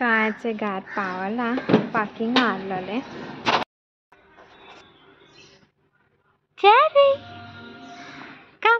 So घाट पावला parking हारलें चेरी कम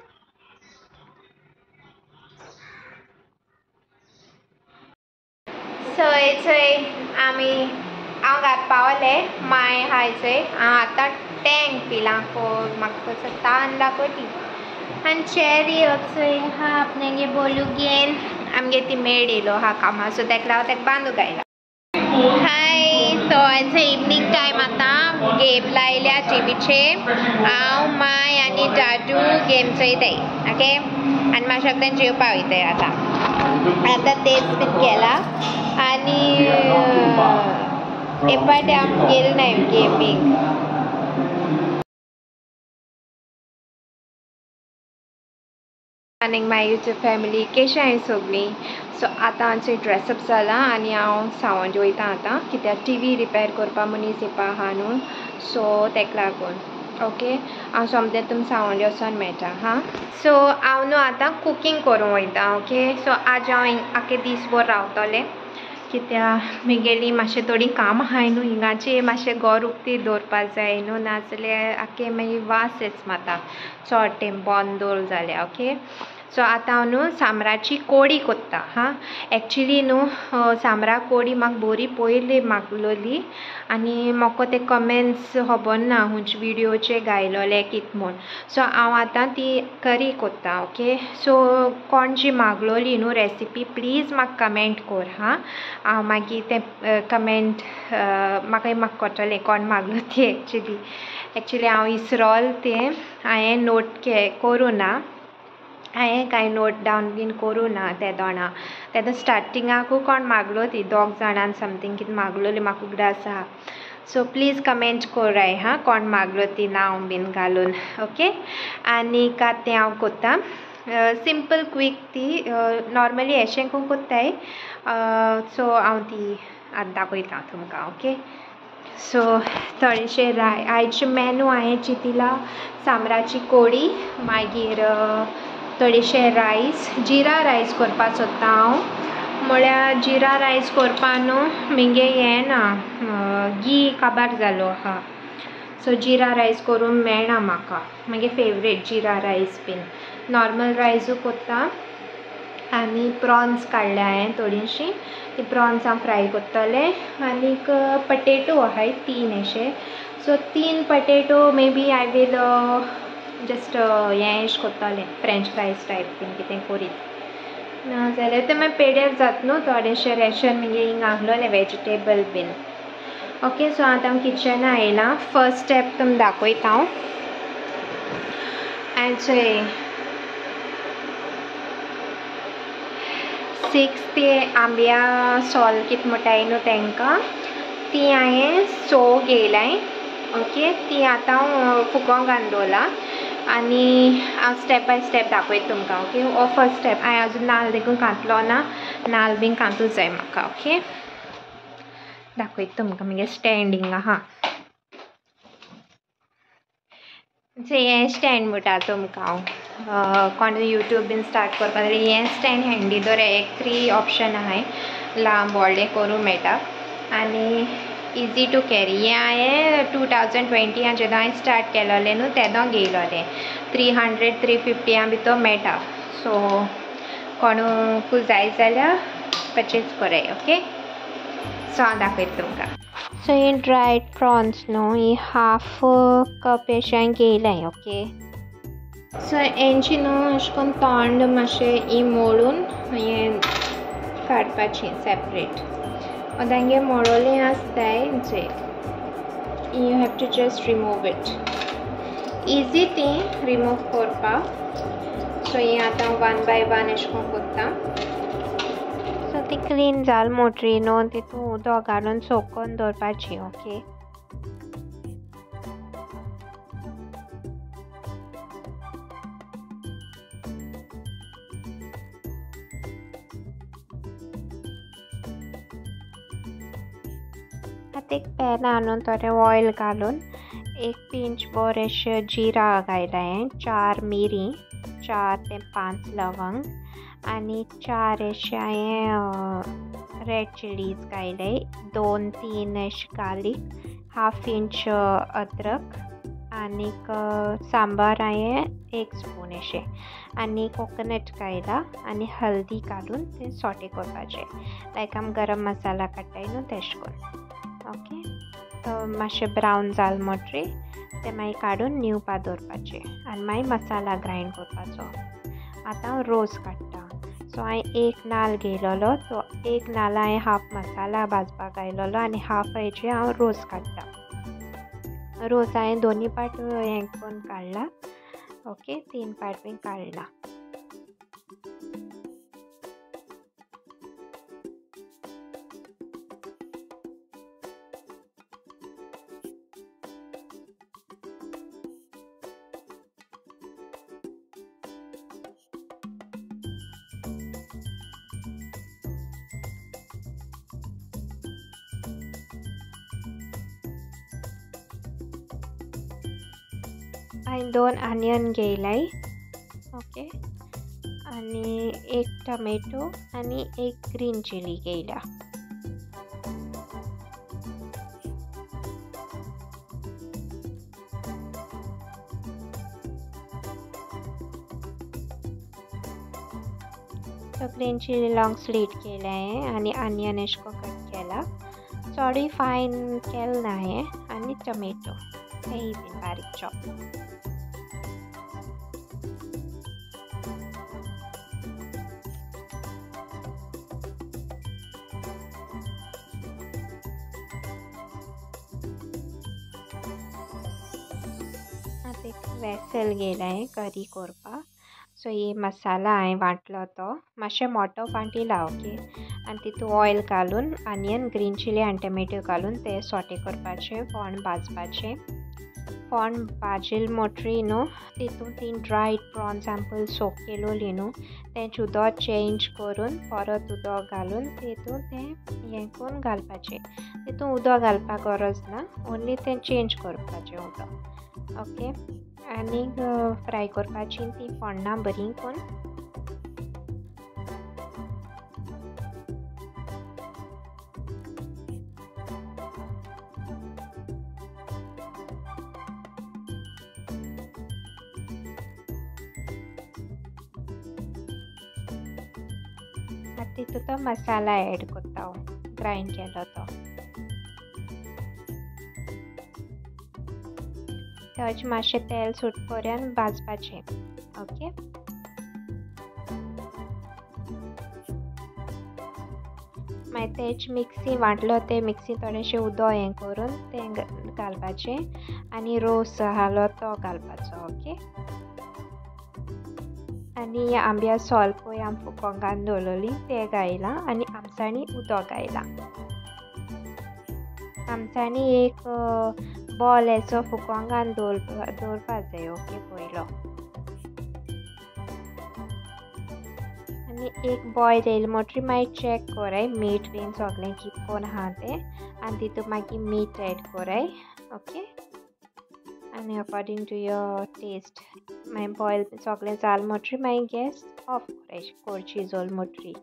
सो आमी हांव घाट पावले माय हायचे आतां टँक पिलां म्हाका तसो ताण लागोली आनी चेरी चोय हा आपणगे बोलू घेन आमगे ती मेड येयलो हा कामा सो तेका लागून तेका बांदूंक गायला हाय सो इवनिंग टायम आतां गेम लायल्या टीव्हीचेर हांव माय आनी दादू गेम चोयताय ओके आनी मातशें जेवपा वयताय आतां तेच बीन केला आनी हे पाटी आमी गेले नाय गेमीक आनी माय यूट्यूब फॅमिली कशी आहाय सगळीं सो आतां आमचें ड्रेसअप जाला आनी हांव सावंज वयतां आतां कित्याक टीव्ही रिपेर करपा मनीस येवपा आहा न्हू सो तेका लागून ओके हांव सोमतें तुमकां सावंज वचोन मेळटा हा सो हांव न्हू आतां कुकींग करूंक वयतां ओके सो आज हांव आख्खे दिसभर रावतलें कित्याक म्हगेलीं मातशें थोडीं काम आहाय न्हू हिंगाचेर मातशें घर उक्तीर दवरपा जाय न्हू नाजाल्यार आख्खें मागीर वास येता म्हाका चोड टायम बंद दवरलें जाल्यार ओके सो आतां हांव न्हू सामराची कोडी कोत्ता हा एक्चुली न्हू सामरा कोडी म्हाका बरी पयलीं मागलोली आनी म्हाका ते कमेंट्स खबर ना हुंच विडियोचेर घायलोले कित म्हूण सो हांव आतां ती करी कोत्ता ओके सो कोण जी मागलोली न्हू रेसिपी प्लीज म्हाका कमेंट कर हा हांव मागीर ते कमेंट म्हाका कोत्तोलें कोण मागलो ती एक्चुली हांव इसरोल तें हांवें नोट करूं ना हांवें कांय नोट डावन बीन करूं ना ते दोना तेदो स्टार्टिंगाकू कोण मागलो ती 2 जाणां समथींग कितें मागलोली म्हाका उगडास आहा सो प्लीज कमेंट कोराय हा कोण मागलो ती नांव बीन घालून ओके आनीक तें हांव कोत्ता सिंपल क्वीक ती नॉर्मली एशेंकू कोत्ताय सो हांव ती आतां दाखयतां तुमकां ओके सो थोडेशे आयचे मेनू हांवें चिंतिला सामराची कोडी मागीर थोडेशे रायस जिरा रायस करपा सोदता हांव म्हळ्यार जिरा रायस करपा न्हू म्हगे हें ना घी काबार जालो आहा सो जिरा रायस करूंक मेळना म्हाका म्हगे फेवरेट जिरा रायस बीन नॉर्मल रायसूय कोत्ता आनी प्रॉन्स काडल्या हांवें थोडीशीं ती प्रॉन्स हांव फ्राय कोत्तलें आनीक पटेटो आहाय 3 अशे so 3 potato may be I will just हें एश कोत्तलें फ्रेंच फ्रायज टायप बीन कितें करीत नाजाल्यार तें मागीर पेड्यार जाता न्हू थोडेशें रेशन म्हगे हिंगा आहलोलें वेजिटेबल बीन ओके सो आतां हांव किचना येयलां फर्स्ट स्टेप तुमकां दाखयता हांव आनी 6 ते आंब्या सोल कितें म्हणटाय न्हू तांकां ती हांवें सोग येयलाय ओके ती आतां हांव फुगोंक घालून दवरला आनी हांव स्टेप बाय स्टेप दाखयता तुमकां ओके हो फर्स्ट स्टेप हांवें आजून नाल्ल देखून कांतलो ना नाल्ल बीन कांतूं जाय म्हाका ओके दाखयता तुमकां म्हगे स्टँड हिंगा आहा हें स्टँड म्हणटा तुमकां हांव कोण यूट्यूब बीन स्टार्ट करपा जाल्यार हें स्टँड हँडी दवरया एक 3 ऑप्शन आहाय लांब व्हडलें करूं मेळटा आनी इजी टू कॅरी हें हांवें 2020 जेन्ना हांवें स्टार्ट केलोलें न्हू तेदो घेयलोलें 300-350 भितर मेळटा सो कोणूक जाय जाल्यार परचेज कराय ओके सो हांव दाखयता तुमकां सो ही ड्रायड प्रॉन्स न्हू ही हाफ कप अशें घेयलाय ओके सो हेंची न्हू अशें करून तोंड मातशें ही मोडून हें काडपाचें सेपरेट तांगे मोडोलें आसताय you have to just remove it easy ती रिमूव करपाक सो ही आतां 1 by 1 अशें करून कोत्ता सो ती क्लीन जाल मोटरी न्हू तितून उदक घालून सोक करून दवरपाची ओके आतां एक पॅन हाडून थोडें ऑयल घालून एक पिंच बरेंशें जिरा घायला हांवें 4 मिरी 4 ते 5 लवंग आनी 4 अशें हांवें रेड चिलीज घायले, 2-3 गार्लिक, 1/2 इंच अद्रक आनीक सांबार हांवें 1 स्पून अशें आनी कोकोनट घायला आनी हल्दी घालून ते सॉटे करपाचें लायक आमी गरम मसाला काडटाय न्हू तेश कोन्न ओके. तो मातशें ब्रावन जाल मोटरी ते मागीर काडून निवपा दवरपाचें आनी मागीर मसाला ग्रायंड करपाचो. आतां हांव रोस काडटा. सो हांवें 1 नाल्ल घेयलोलो, तो 1 नाल्ला हांवें हाफ मसाला भाजपाक घायलोलो आनी हाफ हेजे हांव रोस काडटा. रोस हांवें दोनी पार्ट हें करून काडला ओके, 3 पार्ट बीन काडला. हांवें 2 आनियन घेयलाय ओके आनी 1 टमेटो आनी 1 ग्रीन चिली घेयला. तो ग्रीन चिली लॉंग स्लीट केला हांवें आनी आनियन एशको कट केला. चोडूय फायन केल ना हांवें आनी टमेटो तेय बीन बारीक चॉप. एक वेसल घेयला हांवें करी करपाक. सो ही मसाला हांवें वांटलो तो मातशें मोठो वांटिला ओके आनी तितू ऑयल घालून आनियन ग्रीन चिली आनी टमेटो घालून ते सॉटे करपाचें, फोंड भाजपाचें. फोंड भाजिल मोटरी न्हू तितून 3 ड्रायड प्रॉन्स आमपल सोक केलोली न्हू तेंच उदक चेंज करून परत उदक घालून तितून तें हें करून घालपाचें. तितून उदक घालपाक गरज ना, ओन्ली तें चेंज करपाचें उदक ओके. आनी फ्राय करपाची ती फोंडा बरी करून. तितून तो मसाला ॲड करता हांव ग्रायंड केलो तो. तेज मातशें तेल सूट पर्यंत भाजपाचें ओके. मागीर तेज मिक्सी वांटलो ते मिक्सी थोडेंशें उदक हें करून तें घालपाचें आनी रोस आहालो तो घालपाचो ओके. आनी आंब्या सोल पळय आमी फुकोंक घालून दवरलोली ते घायला आनी आमचाणी उदक घायला. आमचाणी एक बॉल हेचो फुकोंक घालून दवरपाक जाय ओके पयलो. आनी एक बॉयल येयले म्हणटरी मागीर चॅक कोराय मीठ बीन सगळें कितकोन आहा तें आनी तितून मागीर मीठ ॲड कोराय ओके. आनी अकॉर्डिंग टू युअर टेस्ट मागीर बॉयल सगळें जाल म्हणटरी मागीर गॅस ऑफ करची जोल म्हणटरी.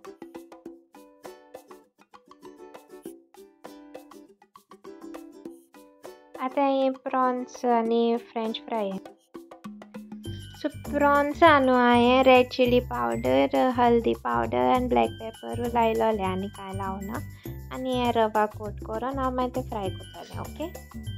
आतां हे प्रॉन्स आनी फ्रेंच फ्राय. सो प्रॉन्स न्हू हांवें रेड चिली पावडर, हल्दी पावडर आनी ब्लॅक पेपर लायलोले आनी कांय लावना आनी हे रवा कोट करून हांव मागीर ते फ्राय करतलें ओके.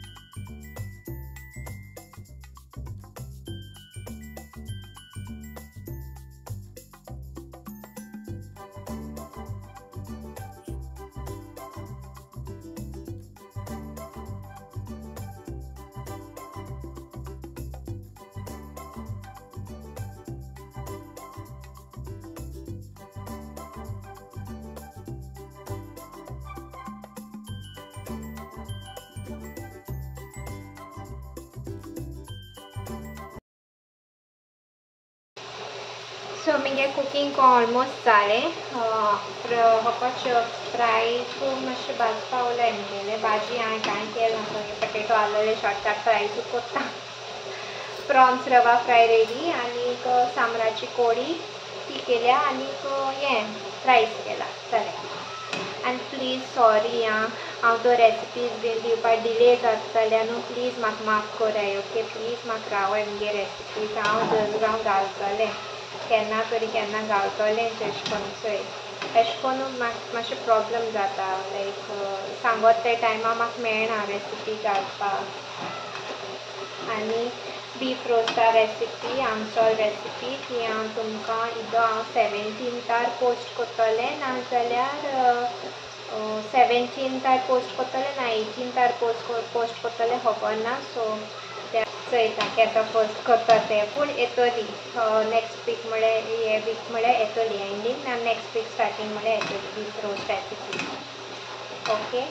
सो मगे कुकिंग ऑलमोस्ट जालें. फकत फ्राय करून मातशें भाजपा उलय म्हगेलें. भाजी हांवें कांय केलें ना, पटेटो आसलेले शॉर्टकट फ्रायच करता. प्रॉन्स रवा फ्राय रेडी आनीक सांबराची कोडी ती केल्या आनीक हें फ्रायज केला जालें. आनी प्लीज सॉरी आं हांव तो रेसिपीज बीन दिवपाक डिले जातले न्हू प्लीज म्हाका माफ कराय ओके प्लीज म्हाका रावय मुगे रेसिपीज हांव जरूर घालतलें केन्ना तरी केन्ना घालतलें अशें करून चोय अशें करून म्हाका मातशें प्रॉब्लम जाता लायक सांगत ते टायमार म्हाका मेळना रेसिपी घालपाक आनी बीफ रोस्टा रेसिपी आमचो रेसिपी ती हांव तुमकां इदो हांव 17तार पोस्ट करतलें नाजाल्यार 17तार पोस्ट करतलें ना 18तार पोस्ट करतलें खबर ना सो त्या चयता केन्ना पोस्ट करता तें पूण येतली नेक्स्ट वीक म्हळ्यार हे वीक म्हळ्यार येतली एंडींग ना नेक्स्ट वीक स्टार्टींग म्हळ्यार येतली बीफ रोस्ट रेसिपी ओके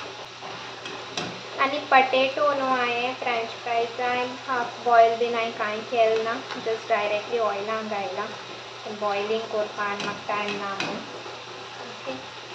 आनी पटेटो न्हू हांवें फ्रेंच फ्रायज हाफ बॉयल बीन हांवें कांय केलें ना जस्ट डायरेक्टली ऑयलान घायला बॉयलींग करपाक म्हाका टायम ना म्हणून ओके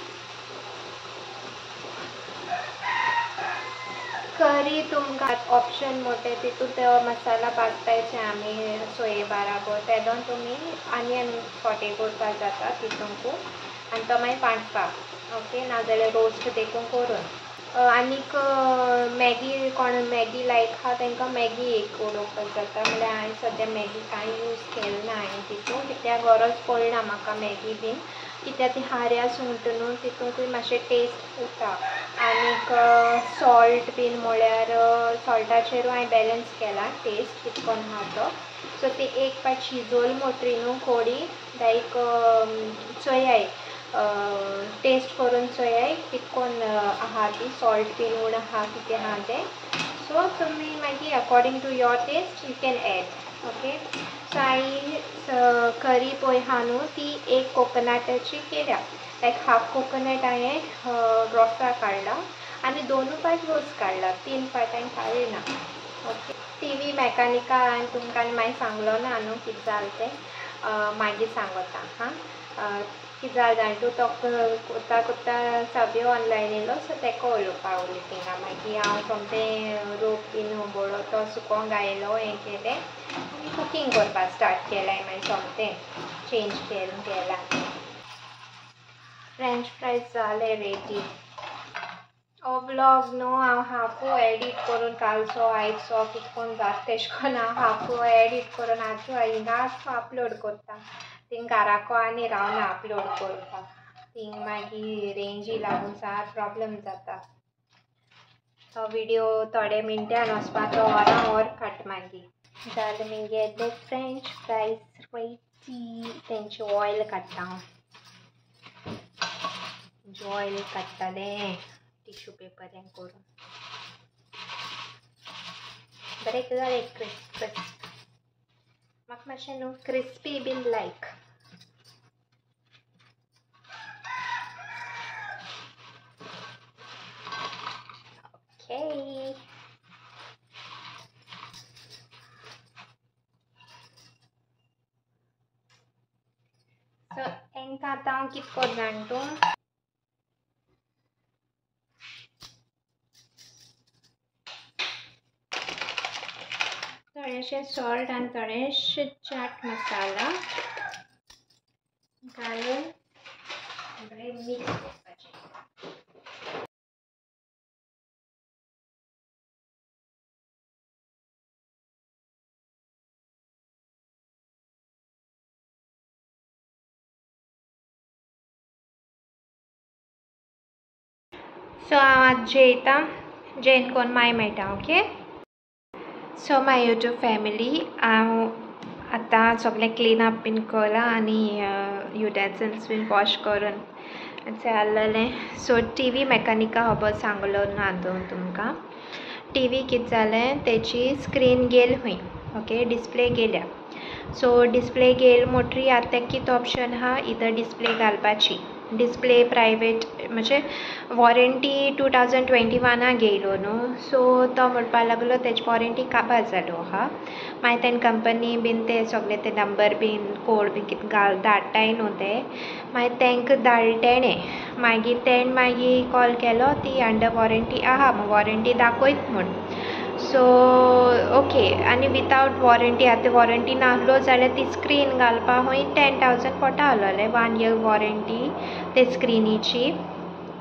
करी तुमकां ऑप्शन मोटे तितून तो मसाला भाजपाचे आमी सोये बाराबर तेदोन तुमी आनियन फॉटे करपाक जाता तितूंकू आनी तो मागीर पांचपाक ओके नाजाल्यार रोस्ट देखून करून आनीक मॅगी कोण मॅगी लायक आहा तांकां मॅगी एक उडोवपाक जाता म्हणल्यार हांवें सद्या मॅगी कांय यूज केलें ना हांवें तितून कित्याक गरज पडना म्हाका मॅगी बीन कित्याक ती हाऱ्या सुंगट न्हू तितूंकूय मातशें टेस्ट उरता आनीक सॉल्ट बीन म्हळ्यार सॉल्टाचेरूय हांवें बॅलन्स केला टेस्ट कितकोन आहा तो सो ती एक पाट शिजोल मोटरी न्हू कोडी लायक चोयाय टेस्ट करून चोयाय कितकोन आहा ती सॉल्ट बीन उण आहा कितें आहा तें सो तुमी मागीर according to your taste you can add okay so हांवें करी पळय आहा न्हू ती एक कोकोनटाची केल्या लायक हाफ कोकोनट हांवें रोसा काडला आनी 2 पाट रोस काडला 3 पाट हांवें काडली ना ओके टीवी मॅकानिका हांवें तुमकां मागीर सांगलो ना न्हू कितें जालें तें मागीर सांगता हां कितें जालें जाणा तूं तो कोत्ता कोत्ता सगळें ऑनलायन येयलो सो तेका उलोवपाक उलयलें थिंगा मागीर हांव सोमतें रोप बीन होबोळो तो सुकोवंक घायलो हें केलें आनी कुकींग करपाक स्टार्ट केलें मागीर सोमतें चेंज केलां फ्रेंच फ्रायज जाले रेडी हो व्लॉग न्हू हांव हाफू एडीट करून कालचो आयचो कितकोन जाता तेश कोन्न हांव हाफू एडीट करून आजू हिंगाच अपलोड करता थिंग घराको आनी रावना अपलोड करपाक थिंग मागीर रेंजी लागून सार प्रॉब्लम जाता तो विडियो थोडे मिनटान वचपा तो वरां काट मागीर जालें मगे ते फ्रेंच फ्रायज रेडी तेंचे ऑयल काडटा हांव ऑयल काडटालें टिश्यू पेपर हें करून बरें जालें क्रिस्प म्हाका मातशें न्हू क्रिस्पी बीन लायक ओके सो हेंकां आतां हांव कितें कोर जाण तूं थोडेशें सॉल्ट आनी थोडेशें चाट मसाला घालून बरें मिक्स करपाचें सो हांव आतां जेयता जेन कोन्न मागीर मेळटा okay so my YouTube family हांव आतां सगळें क्लीन अप बीन केलां आनी युटेन्सिल्स बीन वॉश करून जाल्लें सो टीवी मॅकानिका खबर सांगलो ना तुमकां टीवी कितें जालें तेची स्क्रीन गेल खंय ओके डिस्प्ले गेल्या सो डिस्प्ले गेल मोटरी आतां तें कितें ऑप्शन आहा इधर डिस्प्ले घालपाची डिस्प्ले प्रायवेट म्हणजे वॉरंटी 2021 घेयलो न्हू सो तो म्हणपाक लागलो तेजी वॉरंटी काबार जालो आहा मागीर तेन कंपनी बीन ते सगळे ते नंबर बीन कोड बीन कितें धाडटाय न्हू ते मागीर तांकां धाडलें तेणें मागीर कॉल केलो ती अंडर वॉरंटी आहा वॉरंटी दाखयत म्हूण सो ओके आनी विथआवट वॉरंटी आतां वॉरंटी नासलो जाल्यार ती स्क्रीन घालपा खंय 10,000 पडटा आसलोलें 1 year वॉरंटी ते स्क्रिनीची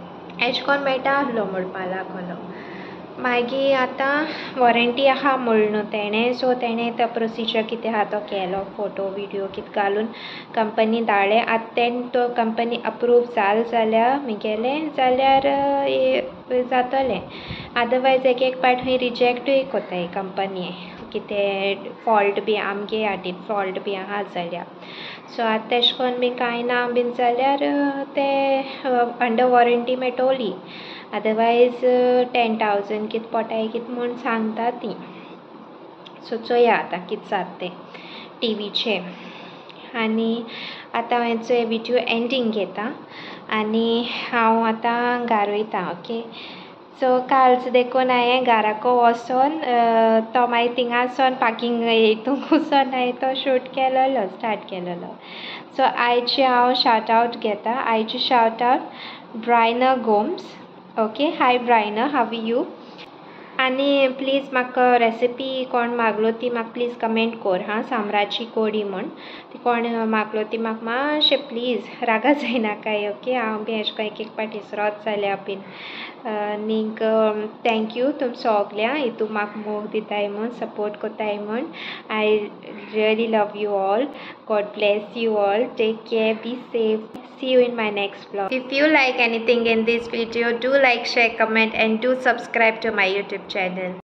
एश कोन्न मेळटा आसलो म्हणपा लागलो. मागीर आतां वॉरंटी आहा म्हणून तेणें सो तेणें तो प्रोसिजर कितें आहा तो केलो, फोटो विडियो कितें घालून कंपनी धाडलें. आतां तेणें तो कंपनी अप्रूव जाल जाल्यार म्हगेलें जाल्यार जातलें. अदरवायज एक पाट खंय रिजेक्टूय कोत्ताय कंपनी कितें फॉल्ट बी आमगे हातीन फॉल्ट बी आहा जाल्यार. सो आतां तेशें कोन्न बी कांय ना बीन जाल्यार ते अंडर वॉरंटी मेळटली. अदरवायज 10,000 कितें पडटाय कितें म्हूण सांगता तीं. सो चोया आतां कितें जाता तें टीव्हीचें. आनी आतां हांवें विडियो एंडींग घेता आनी हांव आतां घार वयतां. ओके, सो कालच देखून हांवें घाराको वचोन तो मागीर थिंगासोन पार्किंग हितूंक वचोन हांवें तो शूट केलोलो स्टार्ट केलोलो. सो आयचे हांव शाउट आवट घेता. आयचे shout out Brynner Gomes. Okay, hi Brynner, how are you? आनी प्लीज म्हाका रेसिपी कोण मागलो ती म्हाका प्लीज कमेंट कोर हां, सांबराची कोडी म्हूण ती कोण मागलो ती म्हाका मातशें प्लीज रागा जायनाकाय. ओके, हांव बी एशें कोन्न एक पाटी इसरोत जाल्यार बीन. आनीक थँक्यू तुम सोगल्या हितून म्हाका मोग दिताय म्हूण, सपोर्ट कोत्ताय म्हूण. I really love you all. God bless you all. Take care, be safe. See you in my next vlog. If you like anything in this video, do like, share, comment and do subscribe to my YouTube channel.